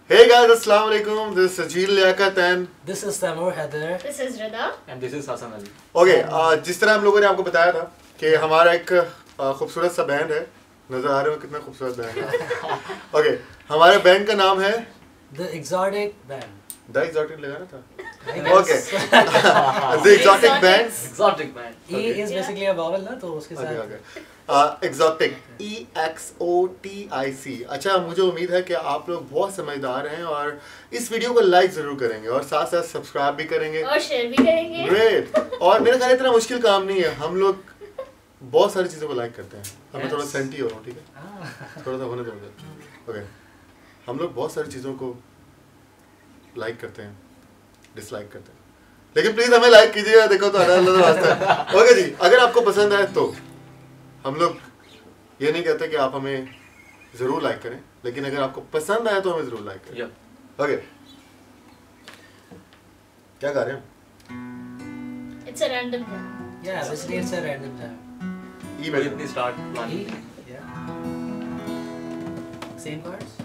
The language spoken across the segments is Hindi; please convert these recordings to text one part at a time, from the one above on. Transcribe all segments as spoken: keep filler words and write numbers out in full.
Hey guys, Assalamu alaikum. This is Sajil Liaquat and This is Taimur Haider. This is Rida. And this is Hasan Ali. Okay, uh, जिस तरह हम लोगों ने आपको बताया था कि हमारा एक uh, खूबसूरत सा बैंड है, नजर आ रहे हो कितना खूबसूरत बैंड है. Okay, हमारे बैंड का नाम है The Exotic Band. The Exotic लगाना था. I guess. Okay, The Exotic Band. Exotic band. E is basically a vowel ना, तो उसके Okay, साथ. okay. Uh, Exotic, E X O T I C. अच्छा, मुझे उम्मीद है कि आप लोग बहुत समझदार हैं और इस वीडियो को लाइक जरूर करेंगे और साथ साथ सब्सक्राइब भी करेंगे और शेयर भी करेंगे. ग्रेट. और मेरे ख्याल इतना मुश्किल काम नहीं है. हम लोग बहुत सारी चीज़ों को लाइक करते हैं. अब मैं थोड़ा सेंटी हो रहा हूँ, ठीक है, थोड़ा सा होने दो मुझे. ओके, हम लोग बहुत सारी चीज़ों को लाइक करते हैं, डिसलाइक करते हैं, लेकिन प्लीज़ हमें लाइक कीजिएगा. देखो तो अल्लाह वास्ता है. ओके जी, अगर आपको पसंद आए तो हम लोग ये नहीं कहते कि आप हमें ज़रूर लाइक करें, लेकिन अगर आपको पसंद आए तो हमें ज़रूर लाइक करें. Yeah. ओके, क्या गा रहे हैं? It's a random thing. Yeah, basically it's a random time. E Will में you start E. planning? Yeah. Same chords.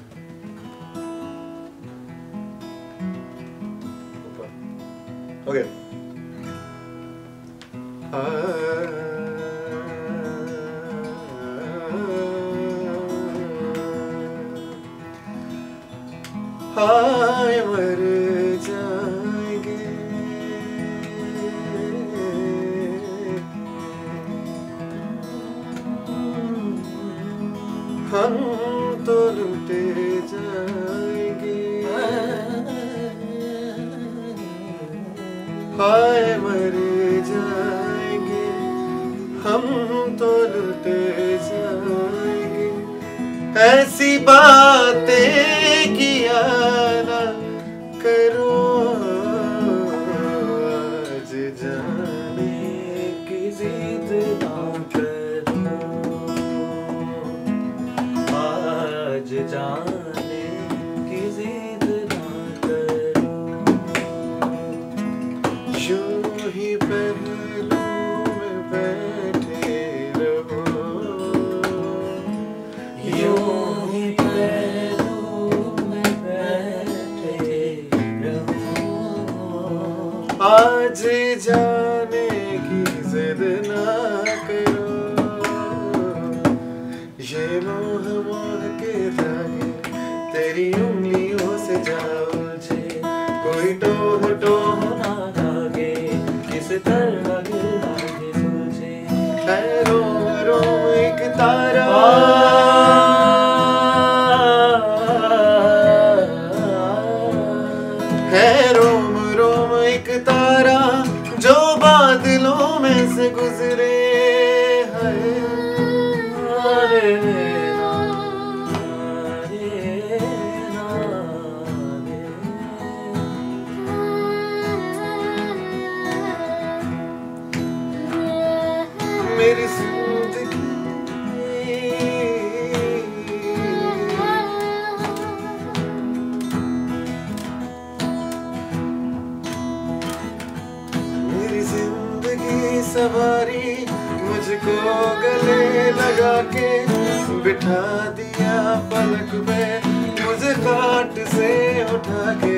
Okay. हाय मर जाएंगे हम तो लुटे जाएंगे. हाय मर जाएंगे हम तो लुटे जाएंगे. ऐसी बातें किया ना करो आज जाने की जिद ना करो. आज जाने की जिद ना करो. यूं ही पहलू में बैठे रहो. यूं ही पहलू में बैठे रहो. आज जाने की जिद ना करो. ये मोह मोह के धागे तेरी उंगलियों से जा उलझे. कोई टोह टोह ना धागे किस तरह गिरा के सुलझे. है रोम रोम एक तारा है रोम रोम एक तारा जो बादलों में से गुजरे. है मेरी जिंदगी मेरी जिंदगी सवारी मुझको गले लगा के बिठा दिया पलक पे मुझे खाट से उठा के.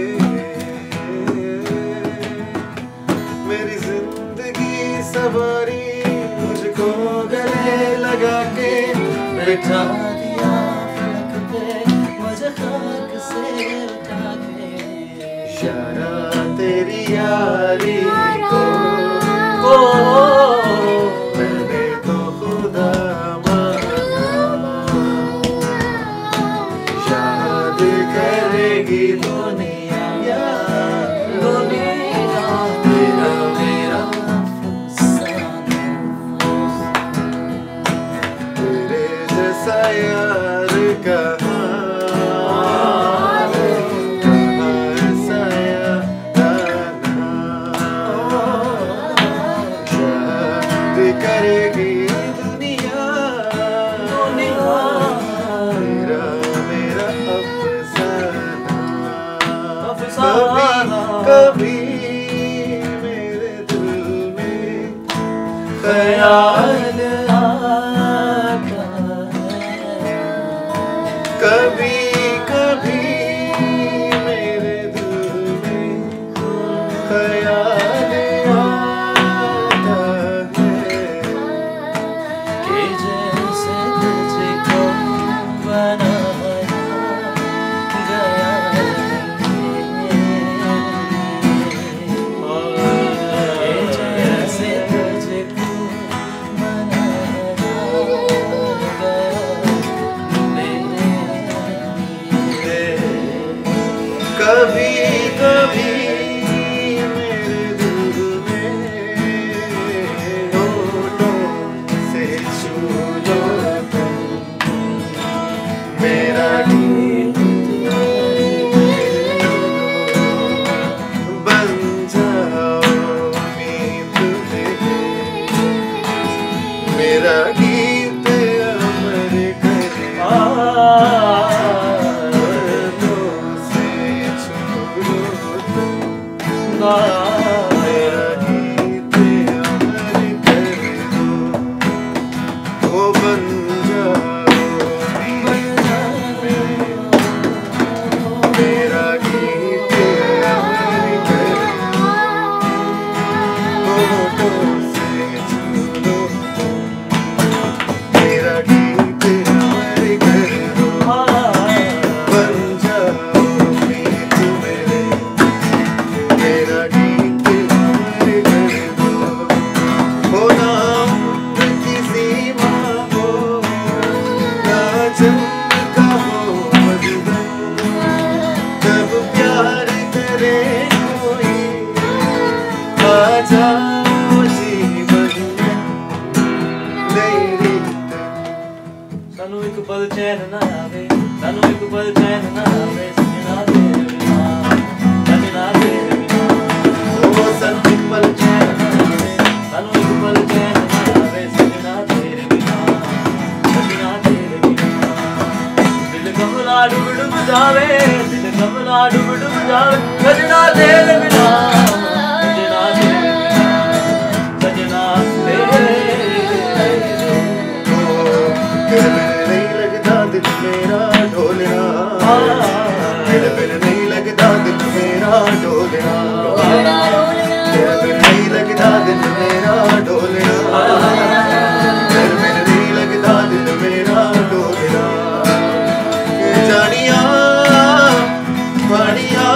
मेरी जिंदगी सवारी मुझको गले लगा के बिठा दिया फलक पे मुझे खाक से उठा के. यारा तेरी यारी को को मैंने तो खुदा माना. याद करेगी दुनिया दुनिया मेरा मेरा तेरे जैसा यार कहाँ करेगी दुनिया मेरा मेरा अफसाना. कभी कभी मेरे दिल में होठों से छू लो तुम मेरा गीत बन जाओ नींद में मेरा गीत अमर करे होठों से छू लो तुम मेरा गीत अमर कर दो वो बन जाओ मेरा गीत अमर कर होठों से छू लो तुम मेरा गीत अमर कर दो बन जाओ मीत मेरे मेरा गीत अमर कर दो हो ना उम्र की सीमा हो ना जन्म का हो बंधन जब प्यार करे कोई आ जाओ जीवन में नई रीत सानू एक पल चैन ना आवे सानू एक पल चैन ना आवे सजना तेरे बिना सजना तेरे बिना ओ सन एक पल चैन ना आवे सानू एक पल चैन ना आवे सजना तेरे बिना सजना तेरे बिना दिल कमला डूब डूब जावे दिल कमला डूब डूब जावे सजना तेरे बिना सजना तेरे बिना सजना तेरे दिल मेरे नहीं लगता दिल मेरा ढोलना दिल मेरे नहीं लगता दिल मेरा ढोलना दिल मेरे नहीं लगता दिल मेरा ढोलना दिल मेरे नहीं लगता दिल मेरा ढोलना ये जानिया पानिया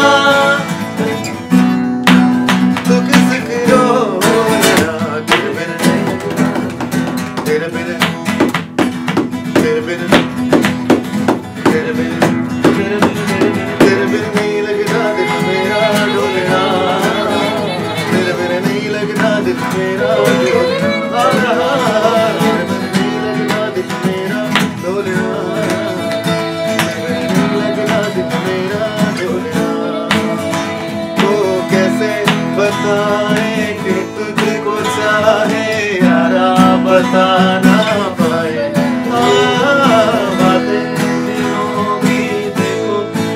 तू किस करो दिल मेरे नहीं लगता दिल मेरे तेरे बिन तेरे बिन तेरे बिन तेरे बिन नहीं लगता दिल मेरा डोलना तेरे बिन नहीं लगता दिल मेरा डोलना तेरे बिन नहीं लगता दिल मेरा डोलना तेरे बिन नहीं लगता दिल मेरा डोलना तो कैसे बताएं कि तुझको चाहे यारा बता ना पाए बातें दिलों की देखो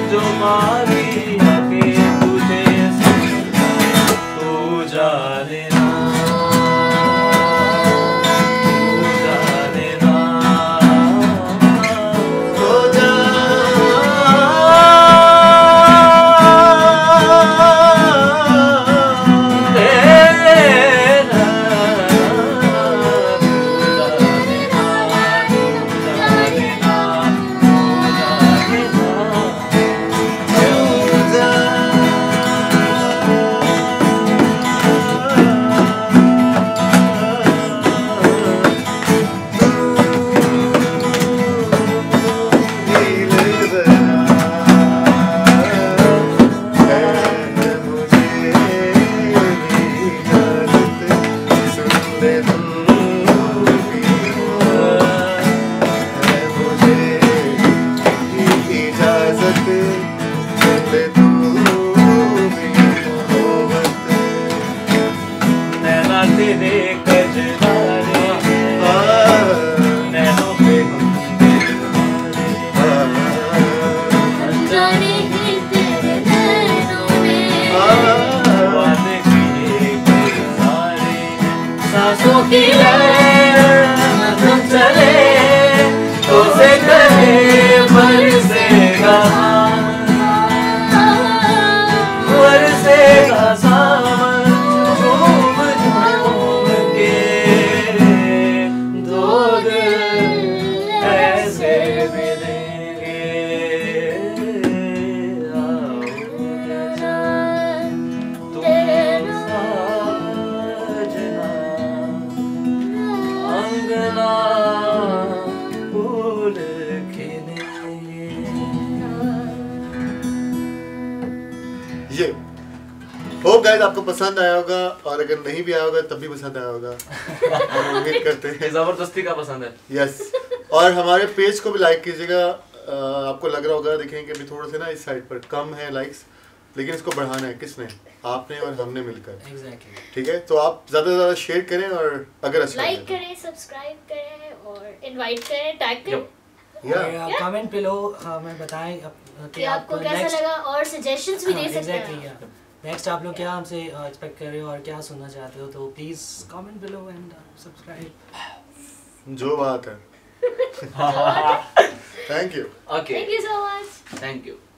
ये होप गाइस आपको पसंद आया होगा, और अगर नहीं भी आया होगा तब भी पसंद आया होगा, हम उम्मीद करते हैं। जबरदस्ती का पसंद है। यस, और हमारे पेज को भी लाइक कीजिएगा। आपको लग रहा होगा, देखेंगे अभी थोड़े से ना इस साइड पर कम है लाइक्स, लेकिन इसको बढ़ाना है किसने? आपने और हमने मिलकर। एग्जैक्टली। ठीक है, तो आप ज्यादा से ज्यादा शेयर करें, और अगर अच्छा लाइक लगे करें, सब्सक्राइब करें और इनवाइट करें, टैग करें या कमेंट बिलो हमें बताएं कि आपको कैसा लगा, और सजेशंस भी दे सकते एग्जैक्टली हैं। नेक्स्ट आप लोग क्या हमसे एक्सपेक्ट कर रहे हो और क्या सुनना चाहते हो, तो please comment below and subscribe. जो बात है। Thank you. Okay, thank you so much. Thank you.